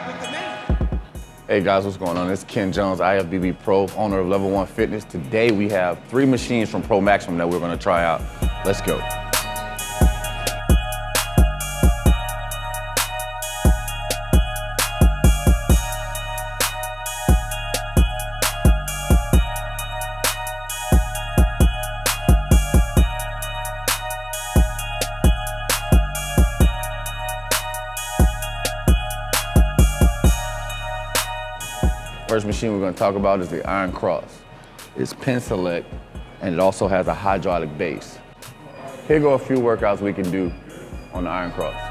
Hey guys, what's going on? It's Ken Jones, IFBB Pro, owner of Level 1 Fitness. Today we have 3 machines from Promaxima that we're going to try out. Let's go. First machine we're going to talk about is the Iron Cross. It's pin select, and it also has a hydraulic base. Here go a few workouts we can do on the Iron Cross.